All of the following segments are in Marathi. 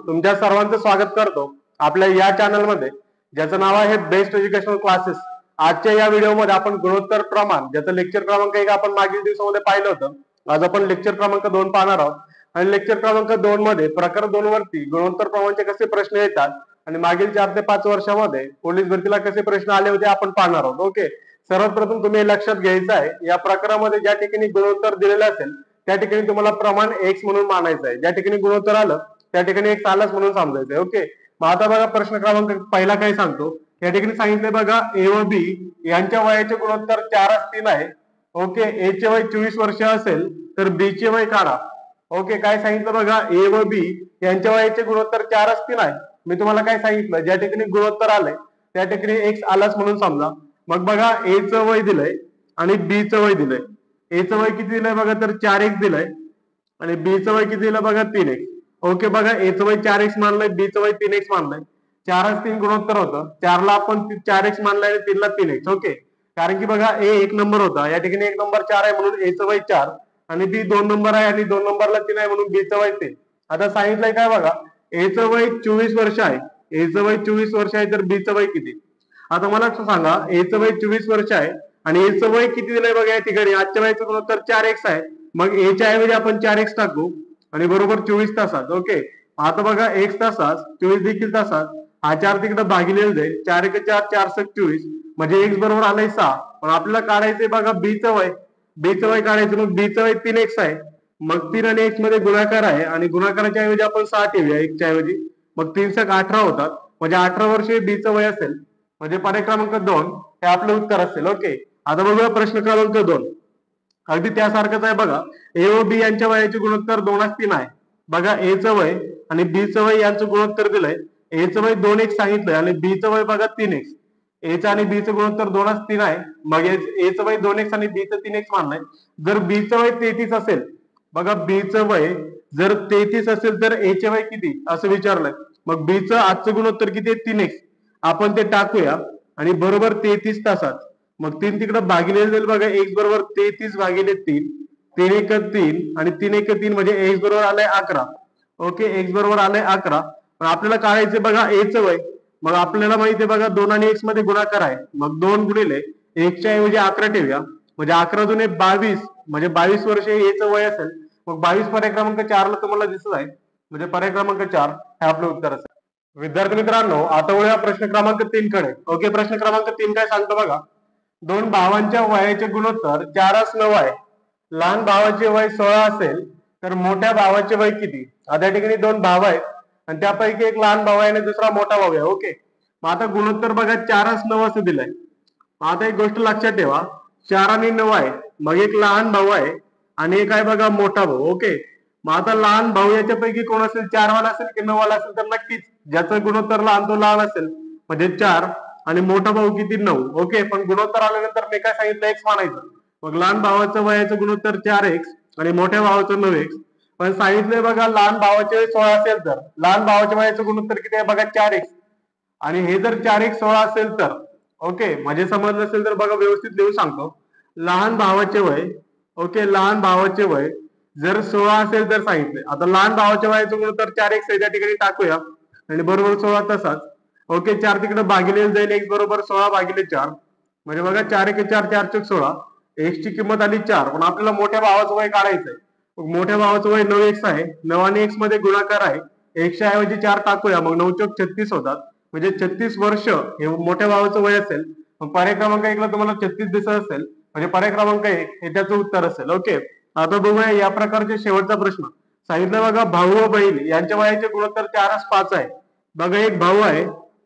तुमच्या सर्वांचं स्वागत करतो आपल्या या चॅनल मध्ये, ज्याचं नाव आहे बेस्ट एज्युकेशनल क्लासेस। आजच्या या व्हिडिओमध्ये आपण गुणोत्तर प्रमाण, ज्याचं लेक्चर क्रमांक 1 आपण मागील दिवसामध्ये पाहिलं होतं, आज आपण लेक्चर क्रमांक 2 पाहणार आहोत। आणि लेक्चर क्रमांक 2 मध्ये प्रकार 2 वरती गुणोत्तर प्रमाणचे कसे प्रश्न येतात आणि मागील 4 ते 5 वर्षामध्ये पोलीस भरतीला कसे प्रश्न आले होते आपण पाहणार आहोत। ओके, सर्वप्रथम तुम्ही लक्षात घ्यायचं आहे, या प्रकारामध्ये ज्या ठिकाणी गुणोत्तर दिलेलं असेल त्या ठिकाणी तुम्हाला प्रमाण एक्स म्हणून मानायचं आहे। ज्या ठिकाणी गुणोत्तर आलं त्या ठिकाणी एक आलाच म्हणून समजायचं आहे। ओके, मग आता बघा प्रश्न क्रमांक पहिला काय सांगतो, या ठिकाणी सांगितलंय बघा ए व बी यांच्या वयाचे गुणोत्तर 4:3 आहे। ओके, ए चे वय 24 वर्ष असेल तर बी चे वय काढा। ओके, काय सांगितलं बघा, ए व बी यांच्या वयाचे गुणोत्तर 4:3 आहे। मी तुम्हाला काय सांगितलं, ज्या ठिकाणी गुणोत्तर आलंय त्या ठिकाणी एक्स आलाच म्हणून समजा। मग बघा ए चं वय दिलंय आणि बी चं वय दिलंय। ए चं वय किती दिलंय बघा, तर 4x दिलंय आणि बी चं वय किती दिलं बघा, 3x। ओके, बघा ए चं वय 4x मानलंय, बी चं वय 3x मानलंय। 4:3 गुणोत्तर होतं, 4 ला आपण 4x मानलंय आणि 3 ला 3x। ओके, कारण की बघा ए 1 नंबर होता, या ठिकाणी 1 नंबर 4 आहे म्हणून ए चं वय 4 आणि बी 2 नंबर आहे आणि 2 नंबरला 3 आहे म्हणून बी चं वय 3। आता सांगितलंय काय बघा, ए चं वय 24 वर्ष आहे, ए चं वय 24 वर्ष आहे तर बी चं वय किती। आता मला सांगा, ए चं वय 24 वर्ष आहे आणि ए चं वय किती दिलंय बघा, या ठिकाणी आजच्या वयाचं गुणोत्तर 4x आहे। मग ए च्या ऐवजी आपण 4x टाकू आणि बरोबर 24 तासात। ओके, आता बघा x तासात 24 देखील तासात, हा 4 तिकडे भागिले जाईल, 4 1 4 4 6 24 म्हणजे x बरोबर आलंय 6। पण आपल्याला काढायचंय बघा बी चं वय, बी चं वय काढायचं, मग बी चं वय 3x आहे, मग 3 आणि x मध्ये गुणाकार आहे आणि गुणाकाराच्या ऐवजी आपण 6 ठेवूया x च्या ऐवजी, मग 3 6 18 होतात म्हणजे 18 वर्ष बी चं वय असेल, म्हणजे पर्याय क्रमांक 2 हे आपलं उत्तर असेल। ओके, आता बघूया प्रश्न क्रमांक 2, अगदी त्यासारखंच आहे बघा, ए व बी यांच्या वयाचे गुणोत्तर 2:3 आहे। बघा ए चं वय आणि बी चं वय यांचं गुणोत्तर दिलंय, ए चं वय 2x सांगितलंय आणि बी चं वय बघा 3x। ए चं आणि बी चं गुणोत्तर 2:3 आहे, मग ए चं वय 2x आणि बी चं 3x मानलंय। जर बी चं वय 33 असेल, बघा बी चं वय जर 33 असेल तर ए चे वय किती असं विचारलंय, मग बी चं आजचं गुणोत्तर किती आहे, 3x, आपण ते टाकूया आणि बरोबर 33 तासात, मग 3 तिकडे भागिले जाईल बघा, x बरोबर 33 भागिले 3, 3 1 3 आणि 3 1 3 म्हणजे x बरोबर आलंय 11। ओके, x बरोबर आलंय 11। पण आपल्याला काढायचं बघा ए चं वय, मग आपल्याला माहिती आहे बघा 2 आणि x मध्ये गुणाकार आहे, मग 2 गुणिले x च्या ऐवजी 11 ठेवूया, म्हणजे 11 दुने 22 म्हणजे 22 वर्ष ए चं वय असेल। मग 22 पर्याय क्रमांक 4 ला तुम्हाला दिसत आहे, म्हणजे पर्याय क्रमांक 4 हे आपलं उत्तर असेल। विद्यार्थी मित्रांनो, आता वळूया प्रश्न क्रमांक 3 कडे। ओके, प्रश्न क्रमांक 3 काय सांगतो बघा, दोन भावांच्या वयाचे गुणोत्तर 4:9 आहे। लहान भावाचे वय 16 असेल तर मोठ्या भावाचे वय किती। आता या ठिकाणी 2 भाव आहेत आणि त्यापैकी एक लहान भाऊ आहे आणि दुसरा मोठा भाऊ आहे। ओके, मग आता गुणोत्तर बघा 4:9 असं दिलंय। आता एक गोष्ट लक्षात ठेवा, 4 आणि 9 आहे, मग एक लहान भाऊ आहे आणि एक आहे बघा मोठा भाऊ। ओके, मग आता लहान भाऊ याच्यापैकी कोण असेल, 4 वाला असेल की 9 वाला असेल, तर नक्कीच ज्याचं गुणोत्तर लहान तो लहान असेल, म्हणजे 4 आणि मोठा भाऊ किती 9। ओके, पण गुणोत्तर आल्यानंतर मी काय सांगितलं, x मानायचं, मग लहान भावाचं वयाचं गुणोत्तर 4x आणि मोठ्या भावाचं 9x। पण सांगितलंय बघा लहान भावाचे वय 16 असेल तर लहान भावाच्या वयाचं गुणोत्तर किती आहे बघा, 4x, आणि हे जर 4x 16 असेल तर, ओके म्हणजे समजलं असेल तर बघा व्यवस्थित लिहून सांगतो, लहान भावाचे वय, ओके लहान भावाचे वय जर 16 असेल तर सांगितलंय, आता लहान भावाच्या वयाचं गुणोत्तर 4x आहे, त्या ठिकाणी टाकूया आणि बरोबर 16 तासात। ओके, 4 तिकडे भागिले जाईल, x बरोबर 16 भागिले 4 म्हणजे बघा 4 1 4 4 4 16, x ची किंमत आली 4। पण आपल्याला मोठ्या भावाचं वय काढायचंय, मोठ्या भावाचं वय 9x आहे, 9 आणि x मध्ये गुणाकार आहे, x च्या ऐवजी 4 टाकूया, मग 9 चौक 36 होतात, म्हणजे 36 वर्ष हे मोठ्या भावाचं वय असेल। मग पर्याय क्रमांक 1 ला तुम्हाला 36 दिसत असेल, म्हणजे पर्याय क्रमांक 1 हे त्याचं उत्तर असेल। ओके, आता बघूया या प्रकारचे शेवटचा प्रश्न, सांगितलं बघा भाऊ व बहीण यांच्या वयाचे गुणोत्तर 4:5 आहे। बघा एक भाऊ आहे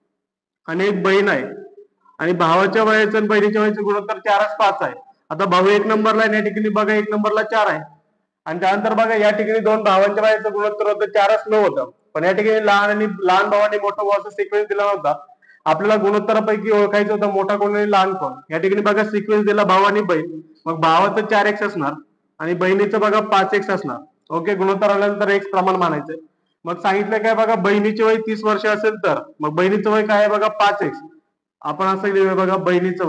आणि एक बहीण आहे आणि भावाच्या वयाचं आणि बहिणीच्या वयाचं गुणोत्तर 4:5 आहे। आता भाऊ 1 नंबरला आहे, या ठिकाणी बघा 1 नंबरला 4 आहे, आणि त्यानंतर बघा या ठिकाणी 2 भावांच्या वयाचं गुणोत्तर होतं 4:9 होतं, पण या ठिकाणी लहान भाऊ आणि मोठा भाऊ असा सिक्वेन्स दिला नव्हता। आपल्याला गुणोत्तरापैकी ओळखायचं होतं मोठा कोण आणि लहान कोण। या ठिकाणी बघा सिक्वेन्स दिला भाऊ आणि बहीण, मग भावाचं 4x असणार आणि बहिणीचं बघा 5x असणार। ओके, गुणोत्तर आल्यानंतर x प्रमाण मानायचं। मग सांगितलं काय बघा, बहिणीचे वय 30 वर्ष असेल तर, मग बहिणीचं वय काय आहे बघा 5x, आपण असं लिहूया बघा, बहिणीचे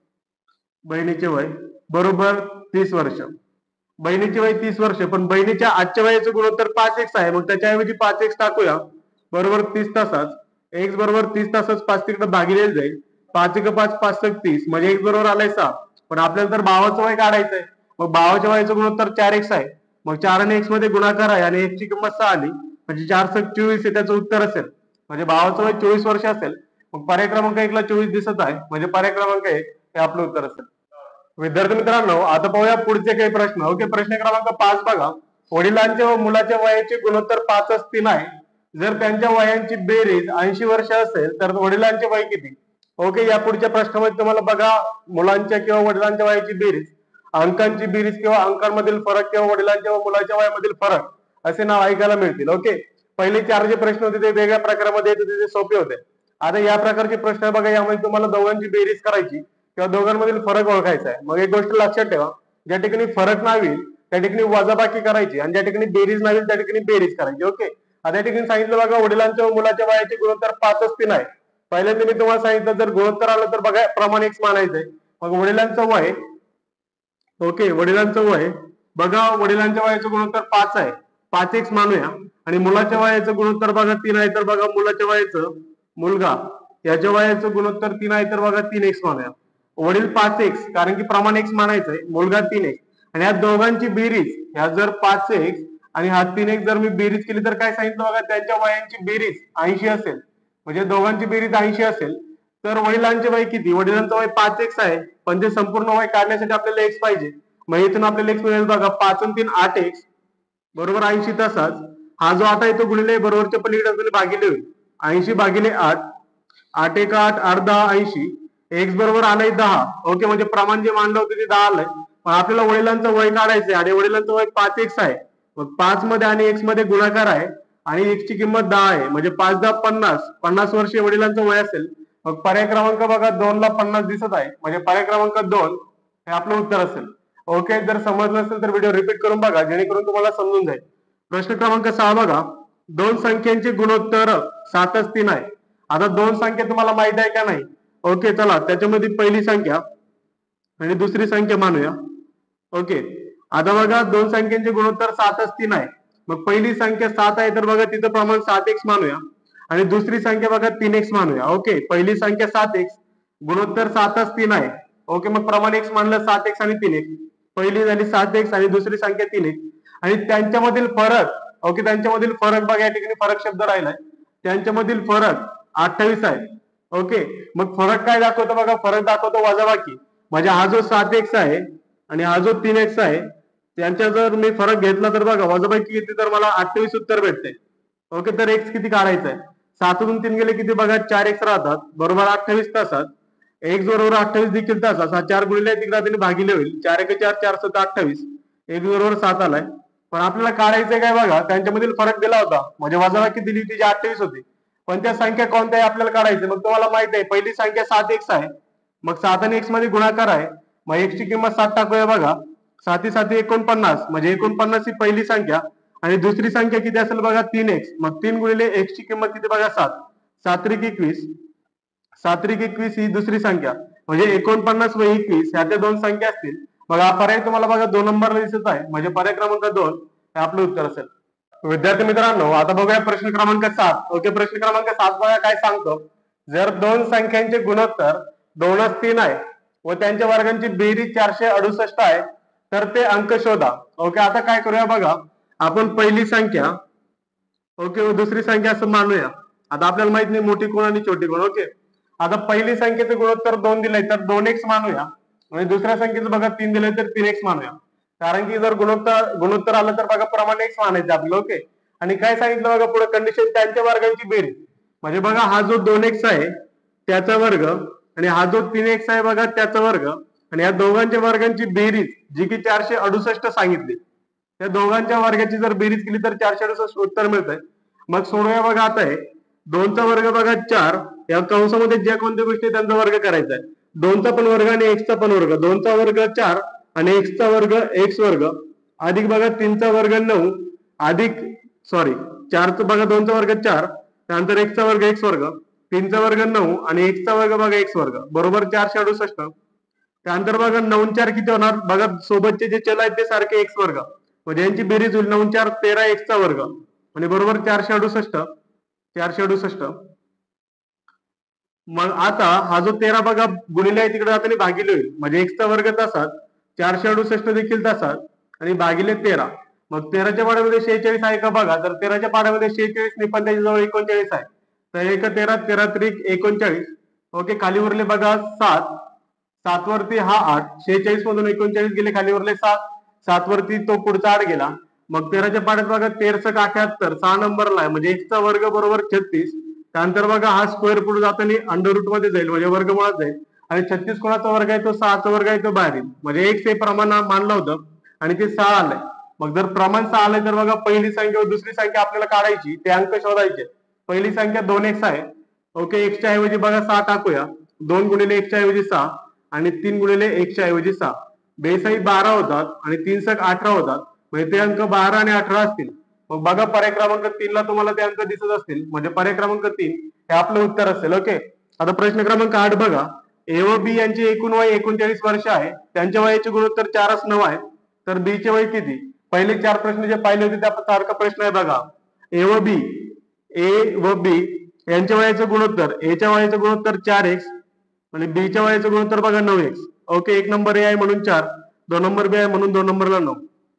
वय बरोबर 30 वर्ष, बहिणीचे वय 30 वर्ष, पण बहिणीच्या आजच्या वयाचं गुणोत्तर 5x आहे, मग त्याच्याऐवजी 5x टाकूया, बरोबर 30 तासाच x बरोबर 30 तासच 5 तिकडे भागिले जाईल. 5 एक 5 5 30 म्हणजे x बरोबर आलाय 6. पण आपल्याला तर भावाचं वय काढायचंय. मग भावाच्या वयाचं गुणोत्तर 4x आहे. मग 4 आणि x मध्ये गुणाकार आहे आणि x ची किंमत 6 आली म्हणजे 4 × 24 हे त्याचं उत्तर असेल. म्हणजे भावाचं वय 24 वर्ष असेल. मग पर्याय क्रमांक 1 ला 24 दिसत आहे म्हणजे पर्याय क्रमांक 1 हे आपलं उत्तर असेल. विद्यार्थी मित्रांनो, आता पाहूया पुढचे काही प्रश्न. ओके, प्रश्न क्रमांक 5 बघा. वडिलांचे व मुलाच्या वयाचे गुणोत्तर 5:3 आहे. जर त्यांच्या वयांची बेरीज 80 वर्ष असेल तर वडिलांचे वय किती? ओके, या पुढच्या प्रश्नामध्ये तुम्हाला बघा मुलांच्या किंवा वडिलांच्या वयाची बेरीज, अंकांची बेरीज किंवा अंकांमधील फरक किंवा वडिलांच्या व मुलाच्या वयामधील फरक असे नाव ऐकायला मिळतील. ओके, पहिले 4 जे प्रश्न होते ते वेगळ्या प्रकारामध्ये येत होते, ते सोपे होते. आता या प्रकारचे प्रश्न बघा, यामध्ये तुम्हाला दोघांची बेरीज करायची किंवा दोघांमधील फरक ओळखायचा आहे. मग एक गोष्ट लक्षात ठेवा, ज्या ठिकाणी फरक नाही होईल त्या ठिकाणी वजाबाकी करायची आणि ज्या ठिकाणी बेरीज नाही होईल त्या ठिकाणी बेरीज करायची. ओके, आता या ठिकाणी सांगितलं बघा वडिलांच्या व मुलाच्या वयाचे गुणोत्तर 5:3 आहे. पहिल्यांदा मी तुम्हाला सांगितलं जर गुणोत्तर आलं तर बघा प्रमाण x मानायचंय. मग वडिलांचं वय, ओके, वडिलांचं वय बघा, वडिलांच्या वयाचं गुणोत्तर 5 आहे, 5x मानूया. आणि मुलाच्या वयाचं गुणोत्तर बघा 3 आहे, तर बघा मुलाच्या वयाचं, मुलगा याच्या वयाचं गुणोत्तर 3 आहे, तर बघा 3x मानूया. वडील 5x कारण की प्रमाण x मानायचंय, मुलगा 3x आणि या दोघांची बेरीज, ह्या जर 5x आणि हा 3x जर मी बेरीज केली तर काय सांगितलं बघा, त्यांच्या वयांची बेरीज 80 असेल. म्हणजे दोघांची बेरीज 80 असेल तर वडिलांचे वय किती? वडिलांचं वय 5x आहे, पण ते संपूर्ण वय काढण्यासाठी आपल्याला x पाहिजे. मग इथून आपल्याला x मिळेल बघा 5 आणि 3 8x बरोबर 80 तासाच. हा जो 8 आहे तो गुणिले बरोबरच्या पलीकडे भागिले होईल. 80 भागिले 8, 8 एक 8, 8 10 80. x बरोबर आलंय 10. ओके, म्हणजे प्रमाण जे मानलं होतं ते 10 आलंय. पण आपल्याला वडिलांचं वय काढायचंय आणि वडिलांचं वय 5x आहे. मग 5 मध्ये आणि x मध्ये गुणाकार आहे आणि x ची किंमत 10 आहे म्हणजे 5 10 50, 50 वर्षे वडिलांचं वय असेल. मग पर्याय क्रमांक बघा 2 ला 50 दिसत आहे म्हणजे पर्याय क्रमांक 2 हे आपलं उत्तर असेल. ओके, जर समजलं असेल तर व्हिडिओ रिपीट करून बघा जेणेकरून तुम्हाला समजून जाईल. प्रश्न क्रमांक 6 बघा, दोन संख्यांचे गुणोत्तर 7:3 आहे. आता दोन संख्या तुम्हाला माहित आहे का नाही? ओके, चला त्याच्यामध्ये पहिली संख्या आणि दुसरी संख्या मानूया. ओके, आता बघा दोन संख्यांचे गुणोत्तर 7:3 आहे. मग पहिली संख्या 7 आहे तर बघा तिचं प्रमाण 7x मानूया आणि दुसरी संख्या बघा 3x मानूया. ओके, पहिली संख्या 7x, गुणोत्तर 7:3 आहे. ओके, मग प्रमाण x मानलं 7x आणि 3x. पहिली झाली 7x आणि दुसरी संख्या 3x आणि त्यांच्यामधील फरक, ओके, त्यांच्यामधील फरक बघा या ठिकाणी फरक शब्द राहिलाय. त्यांच्यामधील फरक 28 आहे. ओके, मग फरक काय दाखवतो बघा, फरक दाखवतो वजाबाकी. म्हणजे हा जो 7x आहे आणि हा जो 3x आहे त्यांच्या जर मी फरक घेतला तर बघा वजाबाकी किती, तर मला 28 उत्तर भेटते. ओके, तर x किती काढायचंय? 7तून 3 गेले किती बघा 4x राहतात बरोबर 28 तासात. x बरोबर 28 देखील तासात. हा 4 गुणिले तिकडे भागिले होईल. 4 1 4 4 7 28, x बरोबर 7 आलाय. पण आपल्याला काढायचंय काय बघा, त्यांच्यामधील फरक दिला होता म्हणजे वजाबाकी दिली होती जी 28 होती. पण त्या संख्या कोणत्या आहे आपल्याला काढायचं. मग तुम्हाला माहित आहे पहिली संख्या 7x आहे. मग 7 आणि x मध्ये गुणाकार आहे. मग x ची किंमत 7 टाकूया बघा. 7 7 49 म्हणजे 49 ही पहिली संख्या आणि दुसरी संख्या किती असेल बघा 3x. मग 3 गुणिले x ची किंमत किती बघा 7. 7 त्रिक 21, 7 त्रिक 21 ही दुसरी संख्या म्हणजे 49 व 21 ह्या त्या दोन संख्या असतील. बघा पर्याय तुम्हाला बघा 2 नंबरला दिसत आहे म्हणजे पर्याय क्रमांक 2 हे आपलं उत्तर असेल. विद्यार्थी मित्रांनो, आता बघूया प्रश्न क्रमांक 7. ओके, प्रश्न क्रमांक 7 बघा काय सांगतो. जर दोन संख्यांचे गुणोत्तर 2:3 आहे व त्यांच्या वर्गांची बेरीज 468 आहे तर ते अंक शोधा. ओके, आता काय करूया बघा, आपण पहिली संख्या, ओके, व दुसरी संख्या असं मानूया. आता आपल्याला माहित नाही मोठी कोण आणि छोटी कोण. ओके, आता पहिली संख्येचं गुणोत्तर 2 दिलंय तर 2x मानूया आणि दुसऱ्या संख्येचं बघा 3 दिलंय तर 3x मानूया. कारण की जर गुणोत्तर आलं तर बघा प्रमाण x मानायचं आपलं. ओके, आणि काय सांगितलं बघा पुढे कंडिशन, त्यांच्या वर्गांची बेरीज. म्हणजे बघा हा जो 2x आहे त्याचा वर्ग आणि हा जो 3x आहे बघा त्याचा वर्ग आणि या दोघांच्या वर्गांची बेरीज जी की 468 सांगितली. त्या दोघांच्या वर्गाची जर बेरीज केली तर 468 उत्तर मिळतंय. मग सोडूया बघा. आता आहे 2चा वर्ग बघा 4, या कंसामध्ये ज्या कोणत्या गोष्टी त्यांचा वर्ग करायचा आहे. 2चा पण वर्ग आणि x चा पण वर्ग. 2चा वर्ग 4 आणि x चा वर्ग x वर्ग अधिक बघा 3चा वर्ग 9 अधिक 4चा बघा 2चा वर्ग 4 त्यानंतर x चा वर्ग x वर्ग, 3चा वर्ग 9 आणि x चा वर्ग बघा x वर्ग बरोबर 468. त्यानंतर बघा 9 4 किती होणार बघा, सोबतचे जे चल आहेत ते सारखे x वर्ग म्हणजे यांची बेरीज होईल 9 4 13 x चा वर्ग आणि बरोबर 468. 468. मग आता हा जो 13 बघा गुणिले आहे तिकडे जाताना भागिले होईल, म्हणजे एक्सचा वर्ग तसाच, 468 देखील तसाच आणि भागिले 13. मग 13च्या पाड्यामध्ये 46 आहे का बघा, तर 13च्या पाड्यामध्ये 46 नाही पण त्याच्याजवळ 39 आहे. तर 1 13 13 त्रिक 39. ओके, खाली उरले बघा 7, 7 वरती हा 8, 46 मधून 39 गेले, खाली उरले 7, 7 वरती तो पुढचा 8 गेला. मग 13च्या पाड्यात बघा 13 78, 6 नंबरला आहे, म्हणजे एक्सचा वर्ग बरोबर 36. त्यानंतर बघा हा स्क्वेअर पुढे जाताना अंडर रूट मध्ये जाईल, म्हणजे वर्गमुळात जाईल. आणि 36 कोणाचा वर्ग आहे, तो 6चा वर्ग आहे, तो बाहेर येईल. म्हणजे एक्स हे प्रमाण मानलं होतं आणि ते 6 आलंय. मग जर प्रमाण 6 आलंय तर बघा पहिली संख्या व दुसरी संख्या आपल्याला काढायची, ते अंक शोधायचे. पहिली संख्या 2x आहे. ओके, एक्सच्या ऐवजी बघा 6 टाकूया. 2 गुणिले एक्सच्या ऐवजी 6 आणि 3 गुणिले एक्सच्या ऐवजी 6. बेसाई 12 होतात आणि 3 सक 18 होतात, म्हणजे ते अंक 12 आणि 18 असतील. मग बघा पर्याय क्रमांक 3 ला तुम्हाला ते अंक दिसत असतील, म्हणजे पर्याय क्रमांक 3 हे आपलं उत्तर असेल. ओके, आता प्रश्न क्रमांक 8 बघा. ए व बी यांची एकूण वय 39 वर्ष आहे. त्यांच्या वयाचे गुणोत्तर 4:9 आहे. तर बी चे वय किती? पहिले 4 प्रश्न जे पाहिले होते त्या सारखा प्रश्न आहे बघा. ए व बी यांच्या वयाचं गुणोत्तर, ए च्या वयाचं गुणोत्तर 4x आणि बी च्या वयाचं गुणोत्तर बघा 9x. ओके, 1 नंबर ए आहे म्हणून 4, 2 नंबर बी आहे म्हणून 2 नंबरला 9.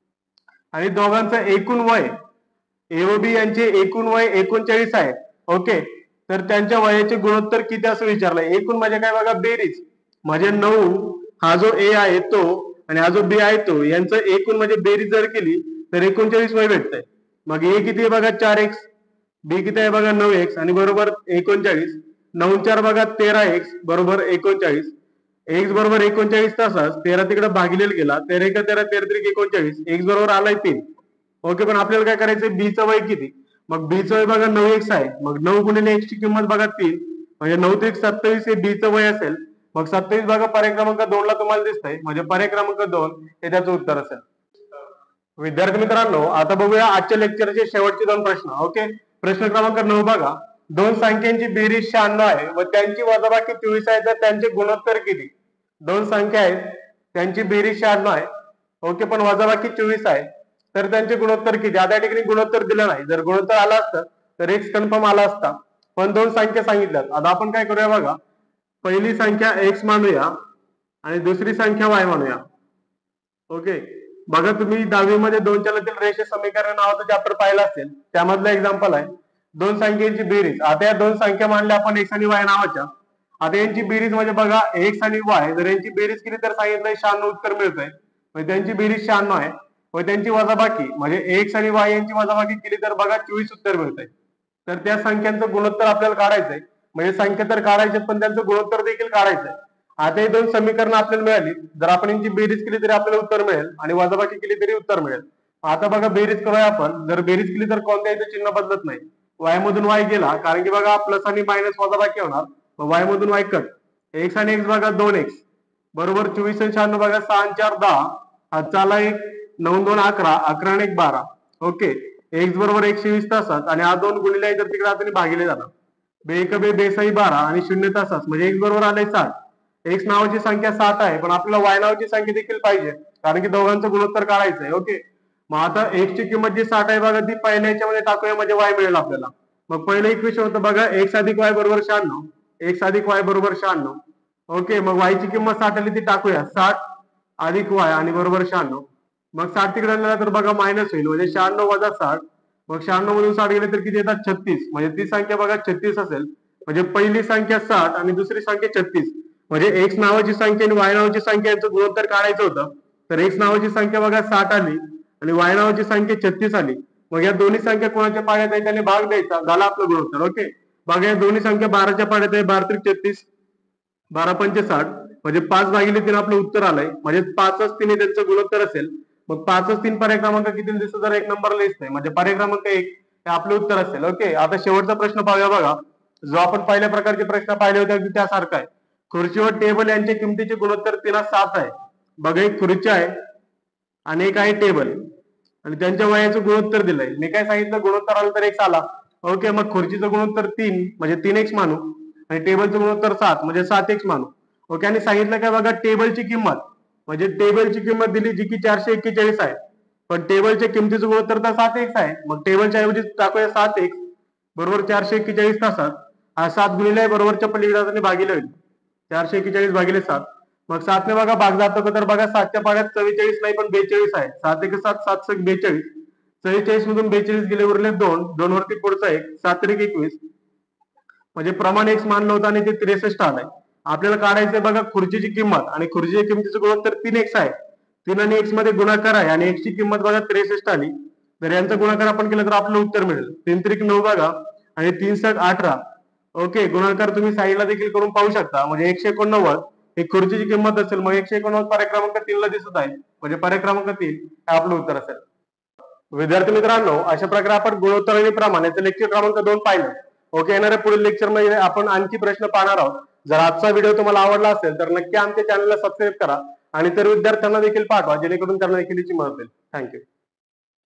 आणि दोघांचं एकूण वय, ए व बी यांचे एकूण वय 39 आहे. ओके, तर त्यांच्या वयाचे गुणोत्तर किती असं विचारलंय. एकूण म्हणजे काय बघा, बेरीज. म्हणजे 9 हा जो ए आहे तो आणि हा जो बी आहे तो, यांचं एकूण म्हणजे बेरीज जर केली तर 39 वय भेटतंय. मग ए किती आहे बघा 4x, बी किती आहे बघा 9x आणि बरोबर 39. 9 4 बघा 13x बरोबर 39. एक्स बरोबर 39 तासाच 13 तिकडे भागिलेला गेला, 13 1 13 13 त्रिक 39, एक्स बरोबर आलाय 3. ओके, पण आपल्याला काय करायचंय, बी चं वय किती. मग बी चं वय बघा 9x आहे. मग 9 गुणिले एक्स ची किंमत बघा 3, म्हणजे 9 त्रिक 27 हे बी चं वय असेल. मग 27 बघा पर्याय क्रमांक 2 ला तुम्हाला दिसतंय, म्हणजे पर्याय क्रमांक 2 हे त्याचं उत्तर असेल. विद्यार्थी मित्रांनो, आता बघूया आजच्या लेक्चरचे शेवटचे 2 प्रश्न. ओके, प्रश्न क्रमांक 9 बघा. दोन संख्यांची बेरीज 96 आहे व त्यांची वजाबाकी 24 आहे, तर त्यांचे गुणोत्तर किती. दोन संख्या आहेत, त्यांची बेरीज 96 आहे. ओके, पण वजाबाकी 24 आहे, तर त्यांचे गुणोत्तर किती. आता या ठिकाणी गुणोत्तर दिलं नाही, जर गुणोत्तर आलं असतं तर एक्स कन्फर्म आला असता, पण दोन संख्या सांगितल्यात. आता आपण काय करूया बघा, पहिली संख्या एक्स मानूया आणि दुसरी संख्या वाय मानूया. ओके, बघा तुम्ही 10वी मध्ये दोन चलातील रेषे समीकरण नावाचं चॅप्टर पाहिलं असेल, त्यामधलं एक्झाम्पल आहे दोन संख्येची बेरीज. आता या दोन संख्या मानल्या आपण एक्स आणि वाय नावाच्या. आता यांची बेरीज म्हणजे बघा एक्स आणि वाय, जर यांची बेरीज केली तर सांगितलंय 96 उत्तर मिळतंय. म्हणजे त्यांची बेरीज 96 आहे व त्यांची वजाबाकी म्हणजे एक्स आणि वाय यांची वजाबाकी केली तर बघा 24 उत्तर मिळतंय. तर त्या संख्यांचं गुणोत्तर आपल्याला काढायचंय. म्हणजे संख्या तर काढायचे पण त्यांचं गुणोत्तर देखील काढायचंय. आता हे दोन समीकरण आपल्याला मिळाली, जर आपण यांची बेरीज केली तरी आपल्याला उत्तर मिळेल आणि वजाबाकी केली तरी उत्तर मिळेल. आता बघा बेरीज करूया आपण. जर बेरीज केली तर कोणत्याही चिन्ह बदलत नाही. वाय मधून वाय गेला, कारण की बघा प्लस आणि मायनस वजाबाकी होणार, वाय मधून वाय कट. एक्स आणि एक्स बघा 2x बरोबर 24 आणि 96 बघा 6 आणि 4 10, हातचा आला 1, 9 2 11, 11 आणि 1 12. ओके, एक्स बरोबर 120 तासात आणि हा 2 गुणिले आहे तर तिकडे आता भागिले जाणार. बे एक बे बेसाई 12 आणि 0 तासात, म्हणजे एक्स बरोबर आलाय 7. एक्स नावाची संख्या 7 आहे, पण आपल्याला वाय नावाची संख्या देखील पाहिजे, कारण की दोघांचं गुणोत्तर काढायचंय. ओके, मग आता एक्स ची किंमत जी 60 आहे बघा ती पहिल्या याच्यामध्ये टाकूया, म्हणजे वाय मिळेल आपल्याला. मग पहिलं इक्वेशन होतं बघा एक्स अधिक वाय बरोबर 96, एक्स अधिक वाय बरोबर 96. ओके, मग वाय ची किंमत 60 आली ती टाकूया, 60 अधिक वाय आणि बरोबर 96. मग 60 तिकडे आला तर बघा मायनस होईल, म्हणजे 96 वजा 60. मग 96 मधून 60 गेले तर किती येतात 36, म्हणजे ती संख्या बघा 36 असेल. म्हणजे पहिली संख्या 60 आणि दुसरी संख्या 36. म्हणजे एक्स नावाची संख्या आणि वाय नावाची संख्या यांचं गुणोत्तर काढायचं होतं. तर एक्स नावाची संख्या बघा 60 आली आणि वाय नावाची संख्या 36 आली. मग या दोन्ही संख्या कोणाच्या पाड्यात आहे त्याने भाग द्यायचा, झाला आपलं गुणोत्तर. ओके, बघा या दोन्ही संख्या 12च्या पाड्यात आहे, 12 त्रिक 36, 12 पंचे 60, म्हणजे 5 भागिले 3 आपलं उत्तर आलंय. म्हणजे 5च 3 त्यांचं गुणोत्तर असेल. मग 5च 3 पर्याय क्रमांक किती दिसतो, तर 1 नंबरला दिसतंय, म्हणजे पर्याय क्रमांक 1 हे आपलं उत्तर असेल. ओके, आता शेवटचा प्रश्न पाहूया बघा. जो आपण पहिल्या प्रकारचे प्रश्न पाहिले होते अगदी त्यासारखा आहे. खुर्ची व टेबल यांच्या किमतीचे गुणोत्तर 3:7 आहे. बघा एक खुर्ची आहे आणि एक आहे टेबल आणि त्यांच्या वयाचं गुणोत्तर दिलंय. मी काय सांगितलं, गुणोत्तर आलं तर एक्स आला. ओके, मग खुर्चीचं गुणोत्तर 3 म्हणजे 3x मानू आणि टेबलचं गुणोत्तर 7 म्हणजे 7x मानू. ओके, आणि सांगितलं काय बघा टेबलची किंमत, म्हणजे टेबलची किंमत दिली जी की 441 आहे, पण टेबलच्या किमतीचं गुणोत्तर तर 7x आहे. मग टेबलच्या ऐवजी टाकूया 7x बरोबर 441 तासात 7 गुणिले बरोबरच्या पलीकडे जाताना भागिले होईल. 441 भागिले 7. मग 7 ने बघा भाग जातो का, तर बघा 7च्या भागात 44 नाही पण 42 आहे. 7 1 7, 7 6 42. 44 मधून 42 गेले, उरले 2. 2 वरती पुढचा 1, 7 3 21. म्हणजे प्रमाण x मानलं होतं आणि ते 63 आलंय. आपल्याला काढायचंय बघा खुर्चीची किंमत, आणि खुर्चीच्या किंमतीचं गुणोत्तर 3x आहे. 3 आणि x मध्ये गुणाकार आहे आणि x ची किंमत बघा 63 आली. तर यांचा गुणाकार आपण केला तर आपलं उत्तर मिळेल. 3 त्रिक 9 बघा आणि 3 7 18. ओके, गुणाकार तुम्ही साईडला देखील करून पाहू शकता. म्हणजे 189 ही खुर्चीची किंमत असेल. मग 189 पर्याय क्रमांक 3 ला दिसत आहे, म्हणजे पर्याय क्रमांक 3 हे आपलं उत्तर असेल. विद्यार्थी मित्रांनो, अशा प्रकारे आपण गुणोत्तर आणि प्रमाण याचं लेक्चर क्रमांक 2 पाहिलं. ओके, येणाऱ्या पुढील लेक्चर मध्ये आपण आणखी प्रश्न पाहणार आहोत. जर आजचा व्हिडिओ तुम्हाला आवडला असेल तर नक्की आमच्या चॅनलला सबस्क्राईब करा आणि तर विद्यार्थ्यांना देखील पाठवा, जेणेकरून त्यांना देखील याची मदत होईल. थँक्यू.